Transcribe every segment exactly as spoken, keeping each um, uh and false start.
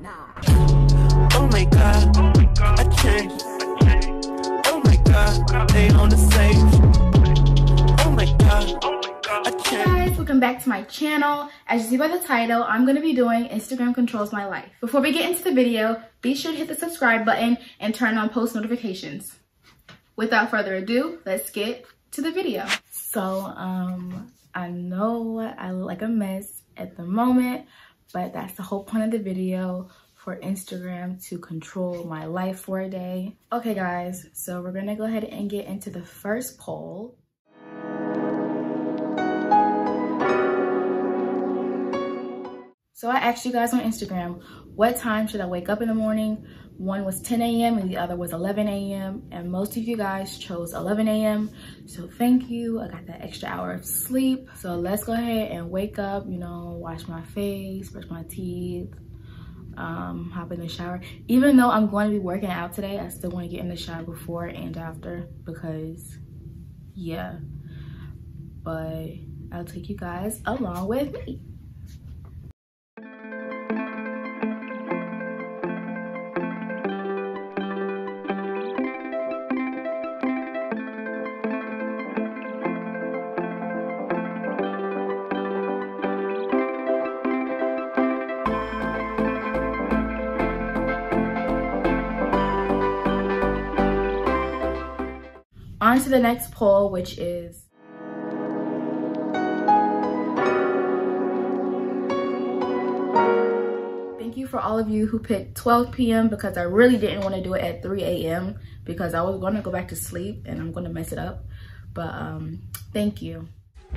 now. Oh my God, I changed. Oh my God, they on the same. Oh my God, I changed. Hey guys, welcome back to my channel. As you see by the title, I'm going to be doing Instagram Controls My Life. Before we get into the video, be sure to hit the subscribe button and turn on post notifications. Without further ado, let's get to the video. So, um, I know I look like a mess at the moment, but that's the whole point of the video, for Instagram to control my life for a day. Okay guys, so we're gonna go ahead and get into the first poll. So I asked you guys on Instagram, what time should I wake up in the morning? One was ten A M and the other was eleven A M and most of you guys chose eleven A M So thank you, I got that extra hour of sleep. So let's go ahead and wake up, you know, wash my face, brush my teeth, um, hop in the shower. Even though I'm going to be working out today, I still want to get in the shower before and after because, yeah. But I'll take you guys along with me. On to the next poll, which is thank you for all of you who picked twelve P M because I really didn't want to do it at three A M because I was going to go back to sleep and I'm going to mess it up. But um, thank you.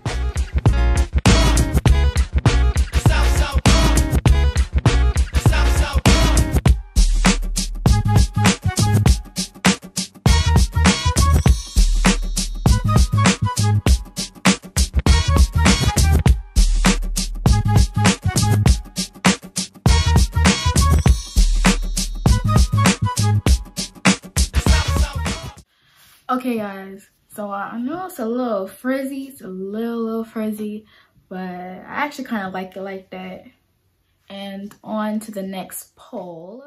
Okay guys, so I know it's a little frizzy, it's a little, little frizzy, but I actually kind of like it like that. And on to the next poll.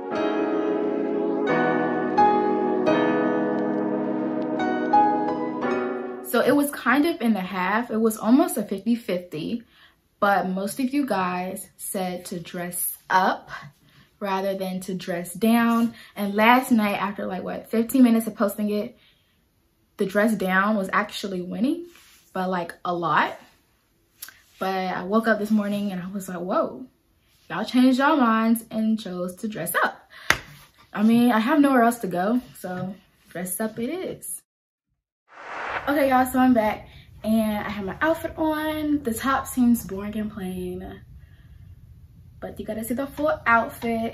So it was kind of in the half, it was almost a fifty fifty, but most of you guys said to dress up rather than to dress down. And last night, after like what, fifteen minutes of posting it, the dress down was actually winning, but like a lot. But I woke up this morning and I was like, whoa, y'all changed y'all minds and chose to dress up. I mean, I have nowhere else to go, so dress up it is. Okay, y'all, so I'm back and I have my outfit on. The top seems boring and plain, but you gotta see the full outfit.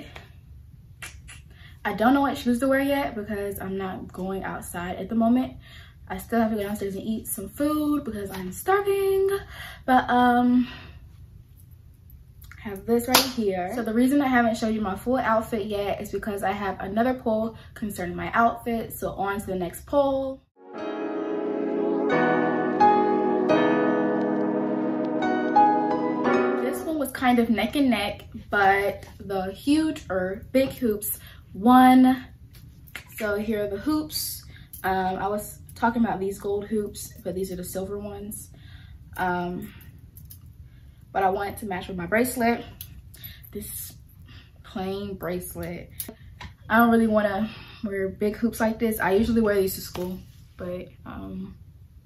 I don't know what shoes to wear yet because I'm not going outside at the moment. I still have to go downstairs and eat some food because I'm starving. But um, I have this right here. So the reason I haven't showed you my full outfit yet is because I have another poll concerning my outfit. So on to the next poll. This one was kind of neck and neck, but the huge or big hoops won. So here are the hoops. um I was talking about these gold hoops, but these are the silver ones. Um but I wanted to match with my bracelet, this plain bracelet. I don't really want to wear big hoops like this. I usually wear these to school, but um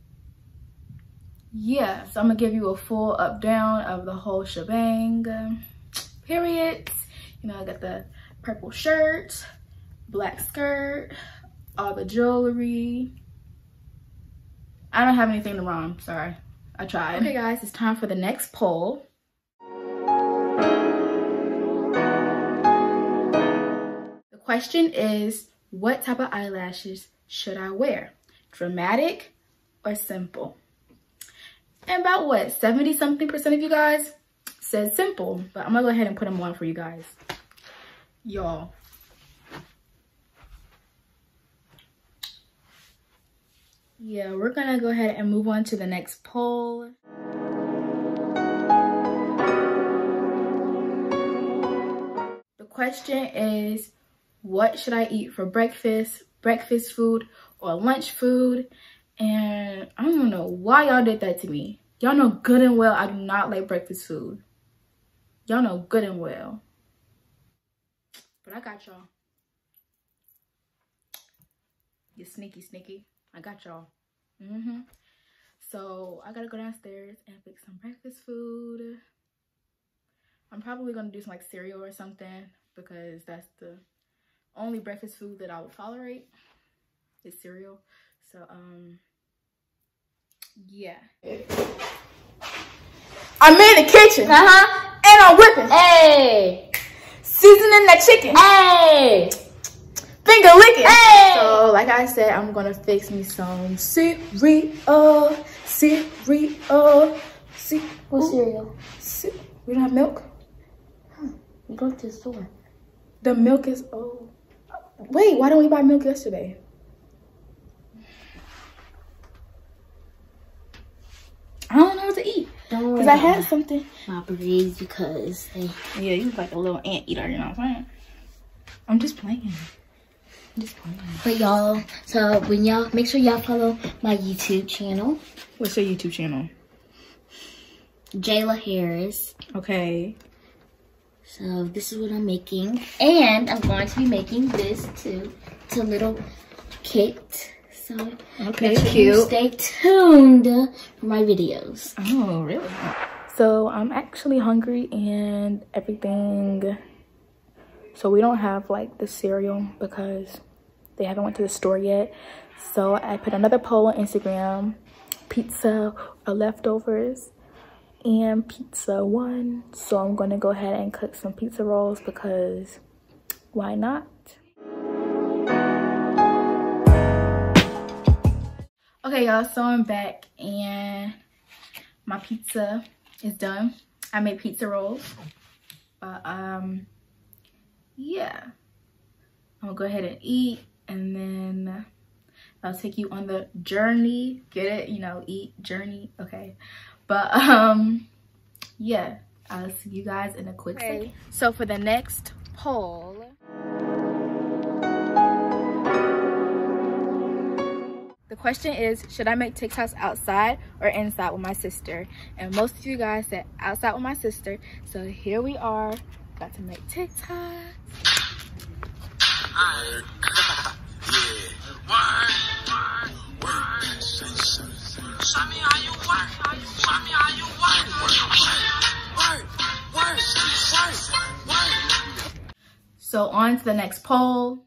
yeah, so I'm gonna give you a full up down of the whole shebang, um, period. You know, I got the purple shirt, black skirt, all the jewelry. I don't have anything to rhyme, sorry, I tried. Okay guys, it's time for the next poll. The question is, what type of eyelashes should I wear? Dramatic or simple? And about what, seventy something percent of you guys said simple, but I'm gonna go ahead and put them on for you guys. Y'all, yeah, we're gonna go ahead and move on to the next poll. question is, what should I eat for breakfast, breakfast food, or lunch food? And I don't know why y'all did that to me. Y'all know good and well I do not like breakfast food. Y'all know good and well. But I got y'all. You sneaky, sneaky. I got y'all. Mm-hmm. So I gotta go downstairs and fix some breakfast food. I'm probably gonna do some like cereal or something because that's the only breakfast food that I would tolerate is cereal. So um yeah. I'm in the kitchen. Uh-huh. And I'm whipping. Hey. Seasoning that chicken. Hey. Finger licking. Hey. So like I said, I'm gonna fix me some cereal. Cereal. Ce what cereal? Ce we don't have milk? Huh. We go to the store. The milk is oh. Wait, why don't we buy milk yesterday? I don't know what to eat. Don't Because I had something. My breeds because they... Yeah, you like a little ant eater, you know what I'm saying? I'm just playing. I'm just playing. But y'all, so when y'all, make sure y'all follow my YouTube channel. What's your YouTube channel? Jayla Harris. Okay. So this is what I'm making. And I'm going to be making this too. It's a little kit. So okay, cute. Stay tuned for my videos. Oh, really? So I'm actually hungry and everything. So we don't have like the cereal because they haven't went to the store yet. So I put another poll on Instagram. Pizza or leftovers, and pizza won. So I'm gonna go ahead and cook some pizza rolls because why not? Okay, y'all, so I'm back and my pizza is done. I made pizza rolls. But, um, yeah. I'm gonna go ahead and eat and then I'll take you on the journey. Get it? You know, eat, journey. Okay. But, um, yeah. I'll see you guys in a quick okay. second. So for the next poll. The question is, should I make TikToks outside or inside with my sister? And most of you guys said outside with my sister. So here we are, about to make TikToks. So on to the next poll.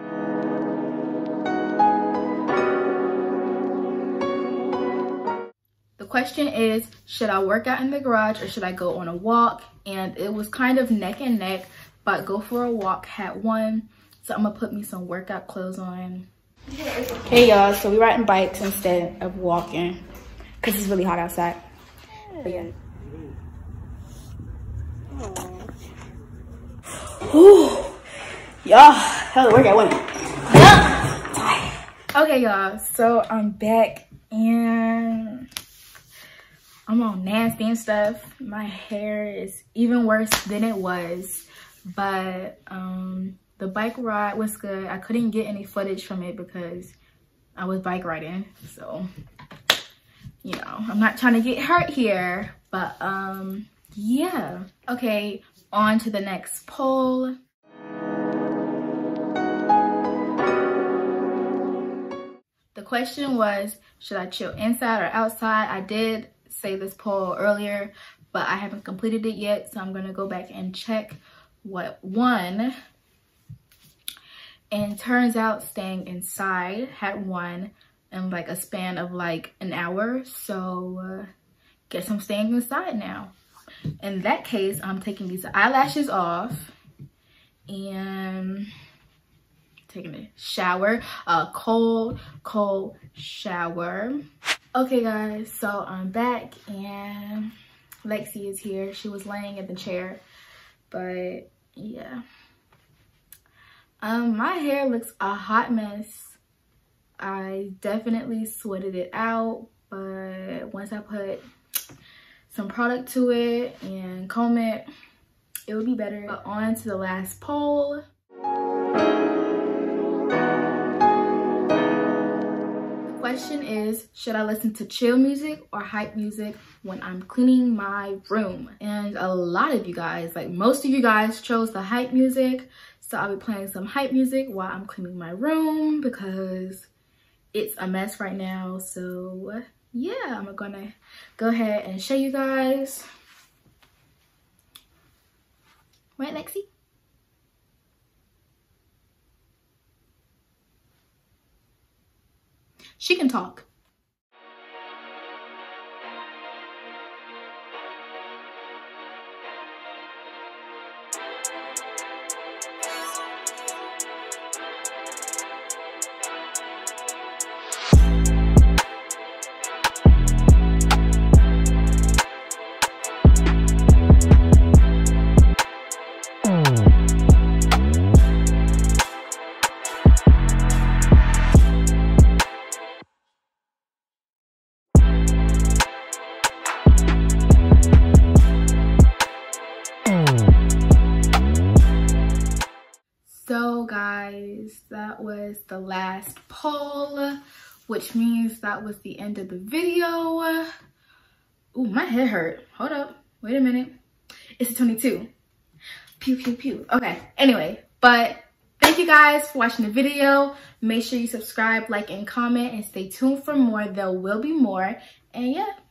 The question is, should I work out in the garage or should I go on a walk? And it was kind of neck and neck, but go for a walk had won. So I'm gonna put me some workout clothes on. Hey y'all, so we're riding bikes instead of walking because it's really hot outside. But yeah. Ooh, y'all, hell, the workout wasn't. Okay, y'all, so I'm back and I'm all nasty and stuff. My hair is even worse than it was, but um, the bike ride was good. I couldn't get any footage from it because I was bike riding, so you know, I'm not trying to get hurt here, but um, yeah. Okay, on to the next poll. The question was, should I chill inside or outside? I did say this poll earlier, but I haven't completed it yet, so I'm gonna go back and check what won. And turns out staying inside had won in like a span of like an hour, so uh, guess I'm staying inside now. In that case, I'm taking these eyelashes off and taking a shower, a cold, cold shower. Okay guys, so I'm back and Lexi is here. She was laying in the chair, but yeah. Um, my hair looks a hot mess. I definitely sweated it out, but once I put some product to it and comb it, it would be better. But on to the last poll. The question is, should I listen to chill music or hype music when I'm cleaning my room? And a lot of you guys, like most of you guys, chose the hype music. So I'll be playing some hype music while I'm cleaning my room because it's a mess right now. So yeah, I'm gonna go ahead and show you guys. Right, Lexi? She can talk. So guys, that was the last poll, which means that was the end of the video. Ooh, my head hurt. Hold up, wait a minute. It's twenty-two. Pew, pew, pew. Okay, anyway, but thank you guys for watching the video. Make sure you subscribe, like, and comment, and stay tuned for more. There will be more. And yeah.